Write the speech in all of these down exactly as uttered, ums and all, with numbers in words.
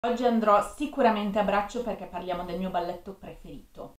Oggi andrò sicuramente a braccio perché parliamo del mio balletto preferito.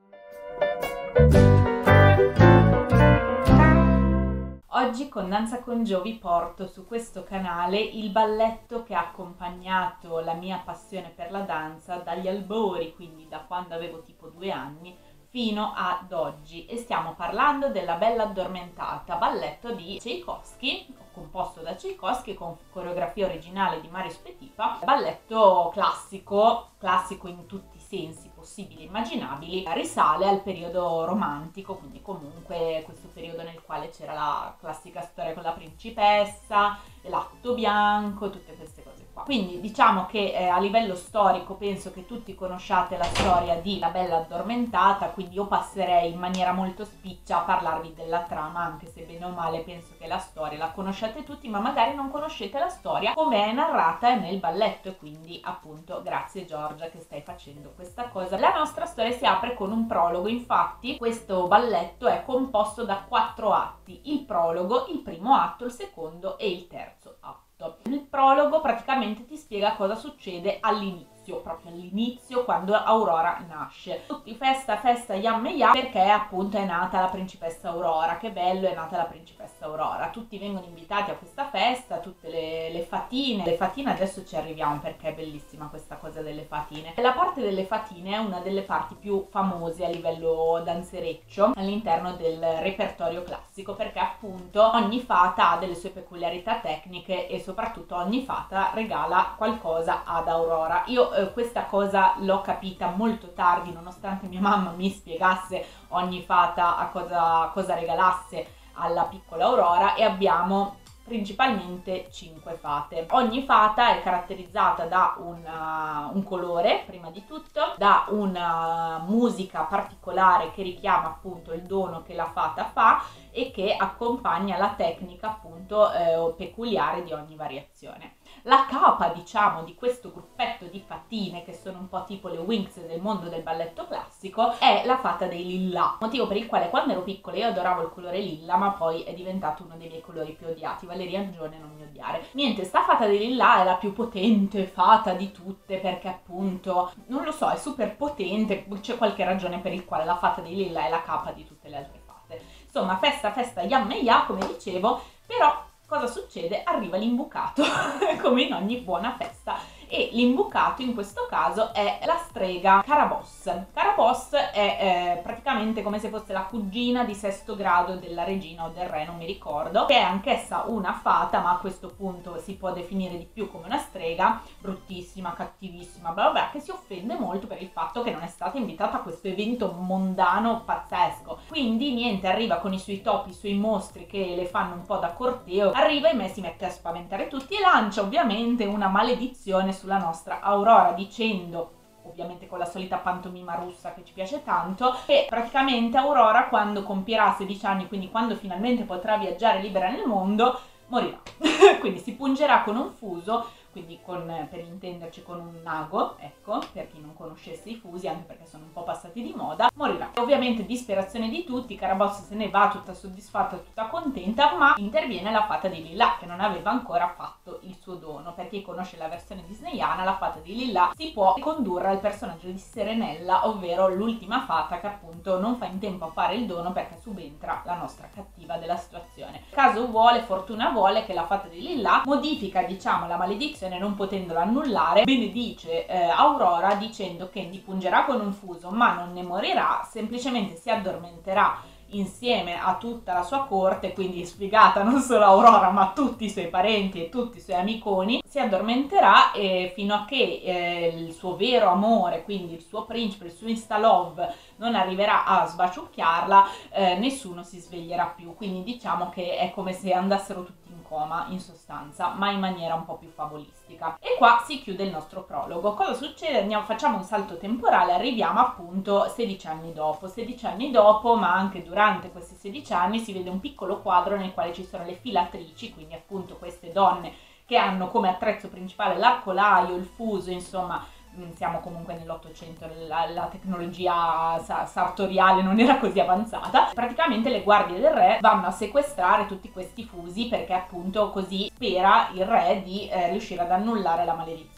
Oggi con Danza con Gio vi porto su questo canale il balletto che ha accompagnato la mia passione per la danza dagli albori, quindi da quando avevo tipo due anni, fino ad oggi, e stiamo parlando della Bella Addormentata, balletto di Tchaikovsky, composto da Tchaikovsky con coreografia originale di Marius Petipa, balletto classico, classico in tutti i sensi possibili e immaginabili, risale al periodo romantico, quindi comunque questo periodo nel quale c'era la classica storia con la principessa, l'atto bianco, tutte queste cose qua. Quindi diciamo che eh, a livello storico penso che tutti conosciate la storia di La Bella Addormentata, quindi io passerei in maniera molto spiccia a parlarvi della trama, anche se bene o male penso che la storia la conosciate tutti, ma magari non conoscete la storia come è narrata nel balletto, e quindi appunto grazie Giorgia che stai facendo questa cosa. La nostra storia si apre con un prologo, infatti questo balletto è composto da quattro atti: il prologo, il primo atto, il secondo e il terzo atto. Il prologo praticamente ti spiega cosa succede all'inizio, proprio all'inizio, quando Aurora nasce. Tutti festa, festa, yam e yam, perché appunto è nata la principessa Aurora. Che bello, è nata la principessa Aurora. Tutti vengono invitati a questa festa, tutte le, le fatine. Le fatine adesso ci arriviamo perché è bellissima questa cosa delle fatine. La parte delle fatine è una delle parti più famose a livello danzereccio all'interno del repertorio classico, perché appunto ogni fata ha delle sue peculiarità tecniche e soprattutto ogni fata regala qualcosa ad Aurora. Io eh, questa cosa l'ho capita molto tardi, nonostante mia mamma mi spiegasse ogni fata a cosa, cosa regalasse alla piccola Aurora, e abbiamo principalmente cinque fate. Ogni fata è caratterizzata da una, un colore, prima di tutto, da una musica particolare che richiama appunto il dono che la fata fa e che accompagna la tecnica appunto eh, peculiare di ogni variazione. La capa, diciamo, di questo gruppetto di fatine, che sono un po' tipo le Winx del mondo del balletto classico, è la fata dei lilla, motivo per il quale quando ero piccola io adoravo il colore lilla, ma poi è diventato uno dei miei colori più odiati. Valeria Angione, non mi odiare. Niente, sta fata dei lilla è la più potente fata di tutte, perché appunto, non lo so, è super potente, c'è qualche ragione per il quale la fata dei lilla è la capa di tutte le altre fate. Insomma, festa, festa, yam e ya, come dicevo, però cosa succede? Arriva l'imbucato, come in ogni buona festa, e l'imbucato in questo caso è la strega Carabosse. Carabosse è eh, praticamente come se fosse la cugina di sesto grado della regina o del re, non mi ricordo, che è anch'essa una fata, ma a questo punto si può definire di più come una strega, bruttissima, cattivissima, bla bla, che si offende molto per il fatto che non è stata invitata a questo evento mondano pazzesco. Quindi niente, arriva con i suoi topi, i suoi mostri che le fanno un po' da corteo, arriva e me si mette a spaventare tutti e lancia ovviamente una maledizione sulla nostra Aurora, dicendo, ovviamente con la solita pantomima russa che ci piace tanto, che praticamente Aurora, quando compierà sedici anni, quindi quando finalmente potrà viaggiare libera nel mondo, morirà. Quindi si pungerà con un fuso, quindi con, per intenderci, con un ago, ecco, per chi non conoscesse i fusi, anche perché sono un po' passati di moda, morirà. Ovviamente disperazione di tutti, Carabosse se ne va tutta soddisfatta, tutta contenta, ma interviene la fata di Lilla, che non aveva ancora fatto il suo dono. Per chi conosce la versione disneyana, la fata di Lilla si può condurre al personaggio di Serenella, ovvero l'ultima fata che appunto non fa in tempo a fare il dono perché subentra la nostra cattiva della situazione. Caso vuole, fortuna vuole, che la fata di Lilla modifica, diciamo, la maledizione, non potendola annullare, benedice eh, Aurora dicendo che li pungerà con un fuso ma non ne morirà, semplicemente si addormenterà insieme a tutta la sua corte, quindi sfigata non solo Aurora ma tutti i suoi parenti e tutti i suoi amiconi, si addormenterà e fino a che eh, il suo vero amore, quindi il suo principe, il suo insta-love, non arriverà a sbaciucchiarla, eh, nessuno si sveglierà più. Quindi diciamo che è come se andassero tutti in coma in sostanza, ma in maniera un po' più favolistica. E qua si chiude il nostro prologo. Cosa succede? Andiamo, facciamo un salto temporale, arriviamo appunto sedici anni dopo. sedici anni dopo, ma anche durante questi sedici anni, si vede un piccolo quadro nel quale ci sono le filatrici, quindi appunto queste donne che hanno come attrezzo principale l'arcolaio, il fuso, insomma siamo comunque nell'Ottocento, la, la tecnologia sa sartoriale non era così avanzata. Praticamente le guardie del re vanno a sequestrare tutti questi fusi perché appunto così spera il re di eh, riuscire ad annullare la maledizione.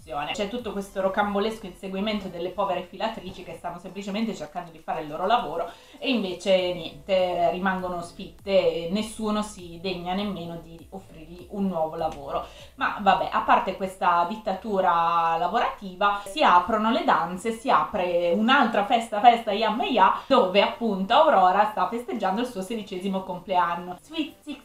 situazione. C'è tutto questo rocambolesco inseguimento delle povere filatrici che stanno semplicemente cercando di fare il loro lavoro e invece niente, rimangono sfitte e nessuno si degna nemmeno di offrirgli un nuovo lavoro. Ma vabbè, a parte questa dittatura lavorativa, si aprono le danze, si apre un'altra festa, festa Yam Ya, dove appunto Aurora sta festeggiando il suo sedicesimo compleanno. Sweet sixteen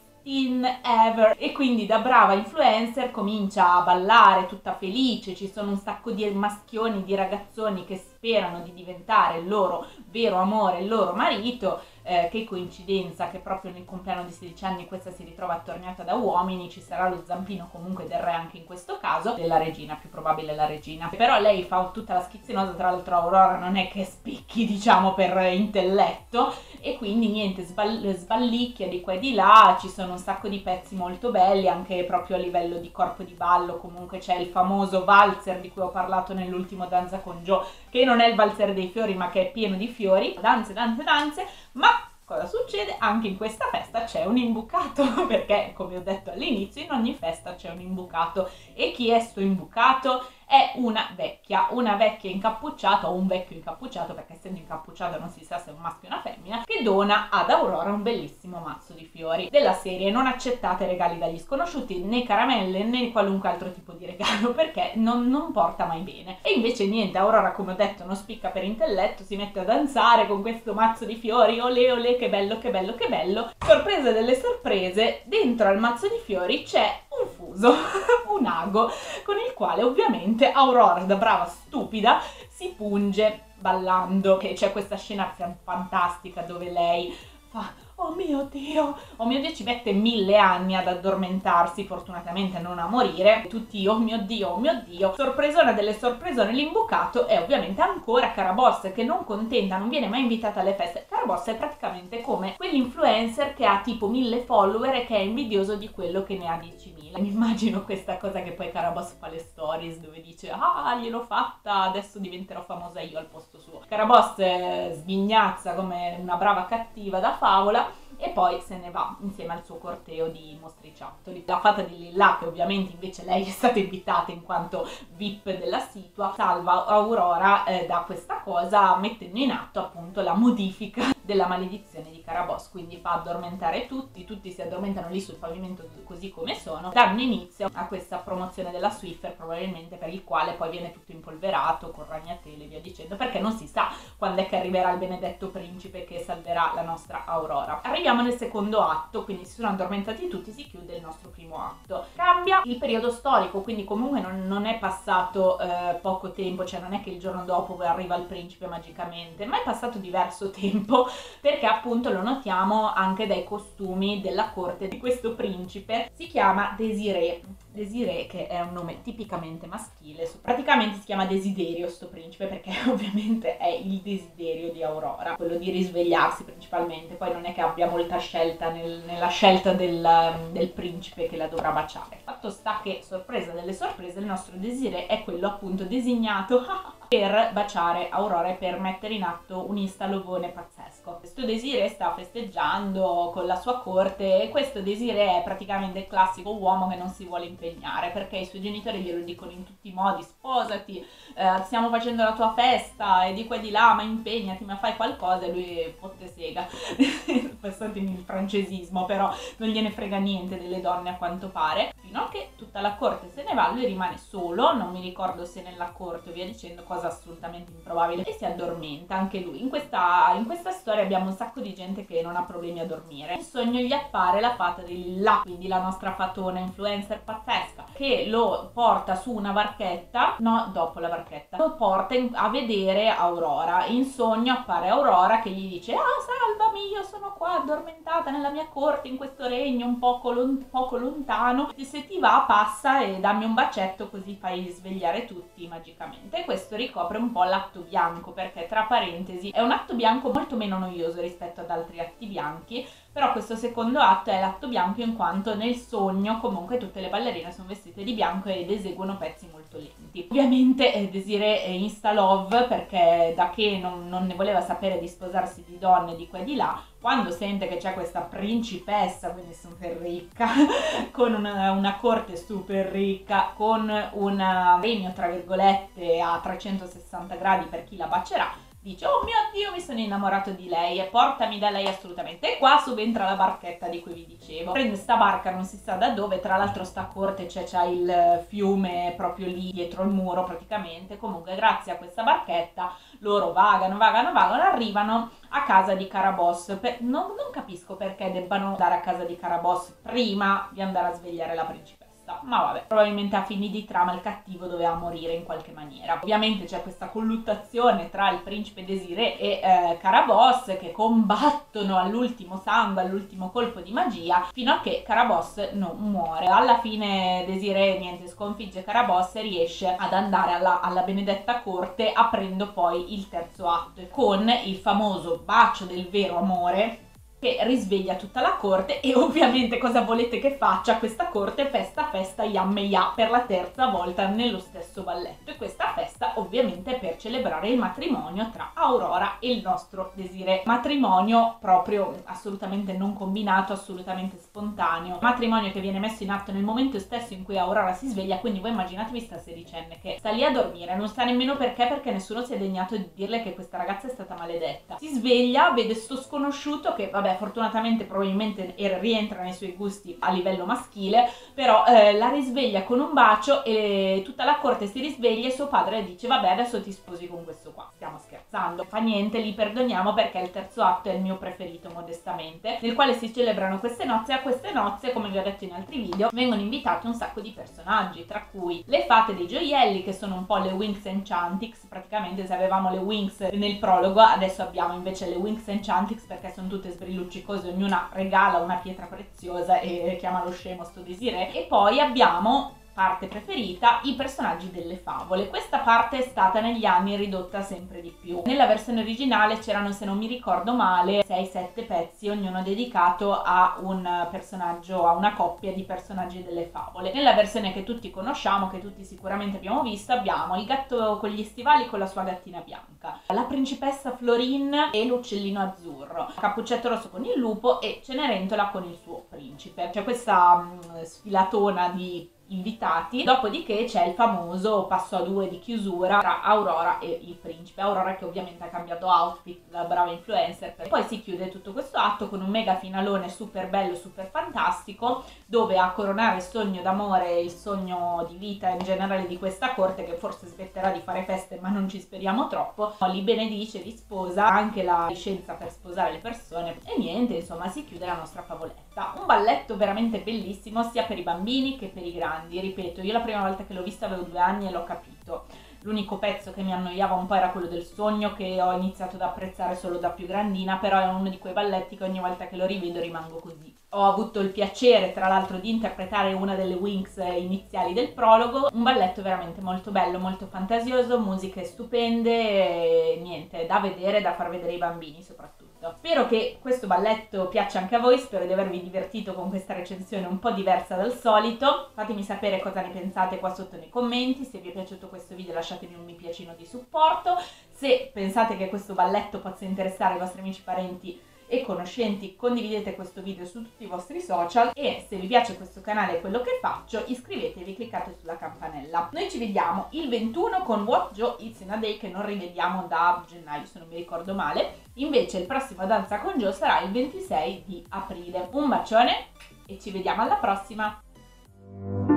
ever, e quindi da brava influencer comincia a ballare tutta felice, ci sono un sacco di maschioni, di ragazzoni che sperano di diventare il loro vero amore, il loro marito. Eh, che coincidenza che proprio nel compleanno di sedici anni questa si ritrova attorniata da uomini, ci sarà lo zampino comunque del re anche in questo caso, della regina, più probabile la regina, però lei fa tutta la schizzinosa, tra l'altro Aurora non è che spicchi diciamo per intelletto e quindi niente, sball- sballicchia di qua e di là, ci sono un sacco di pezzi molto belli anche proprio a livello di corpo di ballo, comunque c'è il famoso valzer di cui ho parlato nell'ultimo Danza con Joe, che non è il valzer dei fiori ma che è pieno di fiori, danze, danze, danze, ma cosa succede? Anche in questa festa c'è un imbucato, perché come ho detto all'inizio in ogni festa c'è un imbucato. E chi è sto imbucato? È una vecchia, una vecchia incappucciata o un vecchio incappucciato, perché essendo incappucciato non si sa se è un maschio o una femmina, che dona ad Aurora un bellissimo mazzo di fiori. Della serie: non accettate regali dagli sconosciuti, né caramelle né qualunque altro tipo di regalo, perché non, non porta mai bene. E invece niente, Aurora, come ho detto, non spicca per intelletto, si mette a danzare con questo mazzo di fiori, olè olè, che bello, che bello, che bello. Sorpresa delle sorprese, dentro al mazzo di fiori c'è un fuso, un ago, con il quale ovviamente Aurora, da brava stupida, si punge ballando. E c'è questa scena fantastica dove lei fa oh mio Dio, oh mio Dio, ci mette mille anni ad addormentarsi, fortunatamente non a morire, tutti oh mio Dio, oh mio Dio, sorpresona delle sorpresone, l'imbucato è ovviamente ancora Carabosse, che non contenta, non viene mai invitata alle feste. Carabosse è praticamente come quell'influencer che ha tipo mille follower e che è invidioso di quello che ne ha diecimila. Mi immagino questa cosa che poi Carabosse fa le stories dove dice ah gliel'ho fatta, adesso diventerò famosa io al posto suo. Carabosse sghignazza come una brava cattiva da favola e poi se ne va insieme al suo corteo di mostriciattoli. La fata di Lilla, che ovviamente invece lei è stata invitata in quanto V I P della situa, salva Aurora eh, da questa cosa mettendo in atto appunto la modifica della maledizione di Carabosse, quindi fa addormentare tutti, tutti si addormentano lì sul pavimento così come sono, danno inizio a questa promozione della Swiffer, probabilmente per il quale poi viene tutto impolverato con ragnatele e via dicendo, perché non si sa quando è che arriverà il benedetto principe che salverà la nostra Aurora. Arriviamo nel secondo atto, quindi si sono addormentati tutti, si chiude il nostro primo atto. Cambia il periodo storico, quindi comunque non, non è passato eh, poco tempo, cioè non è che il giorno dopo arriva il principe magicamente, ma è passato diverso tempo, perché appunto lo notiamo anche dai costumi della corte di questo principe. Si chiama Désiré, Désiré che è un nome tipicamente maschile, praticamente si chiama Desiderio sto principe perché ovviamente è il desiderio di Aurora, quello di risvegliarsi principalmente, poi non è che abbia molta scelta nel, nella scelta del, del principe che la dovrà baciare. Fatto sta che, sorpresa delle sorprese, il nostro Désiré è quello appunto designato per baciare Aurora e per mettere in atto un instalovone pazzesco. Questo Désiré sta festeggiando con la sua corte e questo Désiré è praticamente il classico uomo che non si vuole impegnare perché i suoi genitori glielo dicono in tutti i modi: sposati, eh, stiamo facendo la tua festa e di qua e di là, ma impegnati, ma fai qualcosa, e lui fotte sega. Passatemi il francesismo, però non gliene frega niente delle donne a quanto pare, fino a che tutta la corte se ne va, lui rimane solo, non mi ricordo se nella corte o via dicendo, cosa assolutamente improbabile, e si addormenta anche lui. In questa, in questa storia abbiamo un sacco di gente che non ha problemi a dormire. In sogno gli appare la fata di Lilla, quindi la nostra fatona influencer pazzesca, che lo porta su una barchetta, no, dopo la barchetta, lo porta in, a vedere Aurora. In sogno appare Aurora che gli dice: ah, salvami, io sono qua addormentata nella mia corte, in questo regno un poco, lon poco lontano, e se ti va passa e dammi un bacetto così fai svegliare tutti magicamente. E questo ricopre un po' l'atto bianco, perché tra parentesi è un atto bianco molto meno noioso rispetto ad altri atti bianchi, però questo secondo atto è l'atto bianco in quanto nel sogno comunque tutte le ballerine sono vestite di bianco ed eseguono pezzi molto lenti. avanti. Ovviamente eh, Desirée insta love, perché da che non, non ne voleva sapere di sposarsi di donne di qua e di là, quando sente che c'è questa principessa, quindi super ricca, con una, una corte super ricca, con un regno tra virgolette a trecentosessanta gradi per chi la bacerà, dice oh mio Dio, mi sono innamorato di lei e portami da lei assolutamente. E qua subentra la barchetta di cui vi dicevo. Prende sta barca non si sa da dove, tra l'altro sta corte c'è, c'è il fiume proprio lì dietro il muro praticamente. Comunque grazie a questa barchetta loro vagano, vagano, vagano, arrivano a casa di Carabosse. Per, non, non capisco perché debbano andare a casa di Carabosse prima di andare a svegliare la principessa. Ma vabbè, probabilmente a fini di trama il cattivo doveva morire in qualche maniera. Ovviamente c'è questa colluttazione tra il principe Desirée e eh, Carabosse, che combattono all'ultimo sangue, all'ultimo colpo di magia, fino a che Carabosse non muore. Alla fine Desirée niente, sconfigge Carabosse e riesce ad andare alla, alla benedetta corte, aprendo poi il terzo atto con il famoso bacio del vero amore, che risveglia tutta la corte. E ovviamente cosa volete che faccia questa corte? Festa, festa, yam e ya per la terza volta nello stesso balletto. E questa festa ovviamente è per celebrare il matrimonio tra Aurora e il nostro Desirée. Matrimonio proprio assolutamente non combinato, assolutamente spontaneo. Matrimonio che viene messo in atto nel momento stesso in cui Aurora si sveglia, quindi voi immaginatevi sta sedicenne che sta lì a dormire, non sa nemmeno perché, perché nessuno si è degnato di dirle che questa ragazza è stata maledetta. Si sveglia, vede sto sconosciuto che vabbè fortunatamente probabilmente rientra nei suoi gusti a livello maschile, però eh, la risveglia con un bacio e tutta la corte si risveglia e suo padre dice vabbè adesso ti sposi con questo qua. Stiamo scherzando, fa niente, li perdoniamo perché il terzo atto è il mio preferito modestamente, nel quale si celebrano queste nozze. A queste nozze, come vi ho detto in altri video, vengono invitati un sacco di personaggi, tra cui le fate dei gioielli, che sono un po' le Winx Enchantix. Praticamente se avevamo le Winx nel prologo, adesso abbiamo invece le Winx Enchantix, perché sono tutte sbrilluccicose, ognuna regala una pietra preziosa e chiama lo scemo sto Desirée. E poi abbiamo, parte preferita, i personaggi delle favole. Questa parte è stata negli anni ridotta sempre di più. Nella versione originale c'erano, se non mi ricordo male, sei sette pezzi, ognuno dedicato a un personaggio, a una coppia di personaggi delle favole. Nella versione che tutti conosciamo, che tutti sicuramente abbiamo visto, abbiamo il gatto con gli stivali con la sua gattina bianca, la principessa Florine e l'uccellino azzurro, Cappuccetto Rosso con il lupo e Cenerentola con il suo principe. C'è questa mh, sfilatona di invitati. Dopodiché c'è il famoso passo a due di chiusura tra Aurora e il principe. Aurora che ovviamente ha cambiato outfit da brava influencer. E poi si chiude tutto questo atto con un mega finalone super bello, super fantastico, dove a coronare il sogno d'amore, il sogno di vita in generale di questa corte, che forse smetterà di fare feste ma non ci speriamo troppo, li benedice, li sposa, anche la licenza per sposare le persone e niente, insomma si chiude la nostra favoletta. Un balletto veramente bellissimo sia per i bambini che per i grandi. Ripeto, io la prima volta che l'ho vista avevo due anni e l'ho capito. L'unico pezzo che mi annoiava un po' era quello del sogno, che ho iniziato ad apprezzare solo da più grandina, però è uno di quei balletti che ogni volta che lo rivedo rimango così. Ho avuto il piacere tra l'altro di interpretare una delle Winx iniziali del prologo, un balletto veramente molto bello, molto fantasioso, musiche stupende, e niente, da vedere, da far vedere ai bambini soprattutto. Spero che questo balletto piaccia anche a voi, spero di avervi divertito con questa recensione un po' diversa dal solito. Fatemi sapere cosa ne pensate qua sotto nei commenti, se vi è piaciuto questo video lasciatemi un mi piacino di supporto, se pensate che questo balletto possa interessare i vostri amici, parenti e conoscenti condividete questo video su tutti i vostri social e se vi piace questo canale e quello che faccio iscrivetevi, cliccate sulla campanella. Noi ci vediamo il ventuno con What Jo It's in a Day, che non rivediamo da gennaio se non mi ricordo male, invece il prossimo Danza con Jo sarà il ventisei di aprile. Un bacione e ci vediamo alla prossima!